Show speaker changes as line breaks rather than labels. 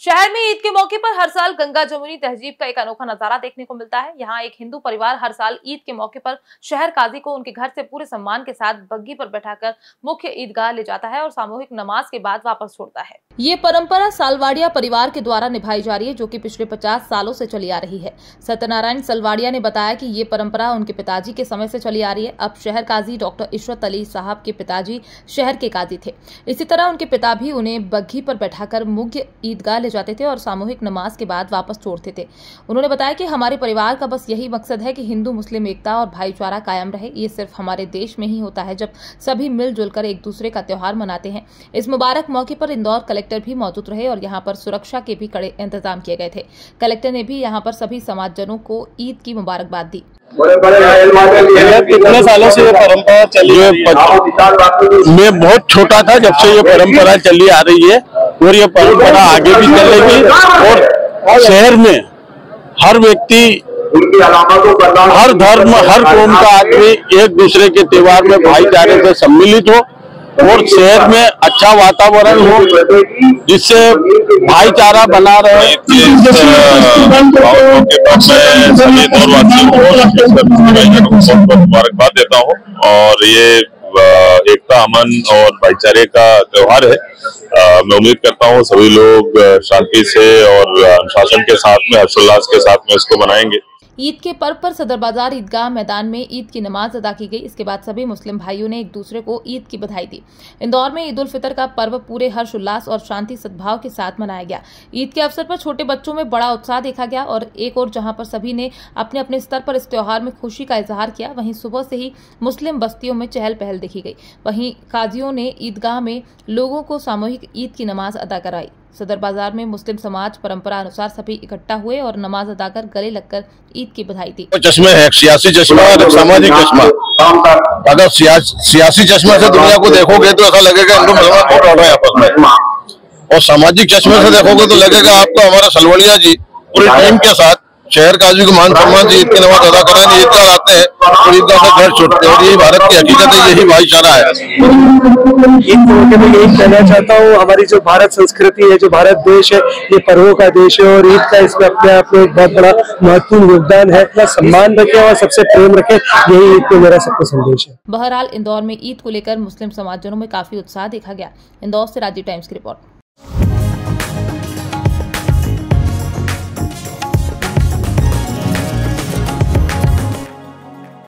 शहर में ईद के मौके पर हर साल गंगा जमुनी तहजीब का एक अनोखा नजारा देखने को मिलता है। यहाँ एक हिंदू परिवार हर साल ईद के मौके पर शहर काजी को उनके घर से पूरे सम्मान के साथ बग्घी पर बैठाकर मुख्य ईदगाह ले जाता है और सामूहिक नमाज के बाद वापस छोड़ता है। ये परंपरा सालवाड़िया परिवार के द्वारा निभाई जा रही है, जो कि पिछले 50 सालों से चली आ रही है। सत्यनारायण सलवाड़िया ने बताया कि ये परंपरा उनके पिताजी के समय से चली आ रही है। अब शहर काजी डॉक्टर इशरत अली साहब के पिताजी शहर के काजी थे। इसी तरह उनके पिता भी उन्हें बग्घी पर बैठाकर मुख्य ईदगाह ले जाते थे और सामूहिक नमाज के बाद वापस छोड़ते थे। उन्होंने बताया कि हमारे परिवार का बस यही मकसद है कि हिंदू मुस्लिम एकता और भाईचारा कायम रहे। ये सिर्फ हमारे देश में ही होता है जब सभी मिलजुल कर एक दूसरे का त्योहार मनाते हैं। इस मुबारक मौके पर इंदौर कलेक्टर भी मौजूद रहे और यहाँ पर सुरक्षा के भी कड़े इंतजाम किए गए थे। कलेक्टर ने भी यहाँ पर सभी समाजजनों को ईद की मुबारकबाद दी।
कितने सालों से ये परंपरा चली है? मैं बहुत छोटा था जब से ये परंपरा चली आ रही है और ये परंपरा आगे भी चलेगी। और शहर में हर व्यक्ति, हर धर्म, हर कौम का आदमी एक दूसरे के त्योहार में भाईचारे से सम्मिलित हो और शहर में अच्छा वातावरण हो जिससे भाईचारा बना रहे।
सभी दौरवासियों को मुबारकबाद देता हूँ और ये एकता, अमन और भाईचारे का त्योहार है। मैं उम्मीद करता हूँ सभी लोग शांति से और अनुशासन के साथ में, हर्षोल्लास के साथ में इसको मनाएंगे।
ईद के पर्व पर सदर बाजार ईदगाह मैदान में ईद की नमाज अदा की गई। इसके बाद सभी मुस्लिम भाइयों ने एक दूसरे को ईद की बधाई दी। इंदौर में ईद उल फितर का पर्व पूरे हर्ष उल्लास और शांति सद्भाव के साथ मनाया गया। ईद के अवसर पर छोटे बच्चों में बड़ा उत्साह देखा गया और एक और जहां पर सभी ने अपने अपने स्तर पर इस त्योहार में खुशी का इजहार किया, वहीं सुबह से ही मुस्लिम बस्तियों में चहल पहल देखी गई। वहीं काजियों ने ईदगाह में लोगों को सामूहिक ईद की नमाज अदा कराई। सदर बाजार में मुस्लिम समाज परंपरा अनुसार सभी इकट्ठा हुए और नमाज अदा कर गले लगकर ईद की बधाई दी।
चश्मे है, सियासी चश्मा और सामाजिक चश्मा। अगर सियासी चश्मे से दुनिया को देखोगे तो ऐसा लगेगा हिंदू मुसलमान बहुत लड़ रहे हैं आपस में, और सामाजिक चश्मे से देखोगे तो लगेगा आपको हमारा सलवाड़िया जी पूरी टीम के साथ शहर काजी को मान सम्मान से ईद की नमाज अदा कराने ईदगाह आते हैं और ईदगाह से घर छूटते हैं। और यही भारत की हकीकत है, यही भाईचारा है।
ईद के मौके पर यही कहना चाहता हूँ, हमारी जो भारत संस्कृति है, जो भारत देश है, ये पर्वों का देश है और ईद का इसमें अपने आप में एक बहुत बड़ा महत्वपूर्ण योगदान है। अपना सम्मान रखें और सबसे प्रेम रखें, यही ईद को मेरा सबको संदेश है।
बहरहाल इंदौर में ईद को लेकर मुस्लिम समाजजनों में काफी उत्साह देखा गया। इंदौर से राजीव टाइम्स की रिपोर्ट।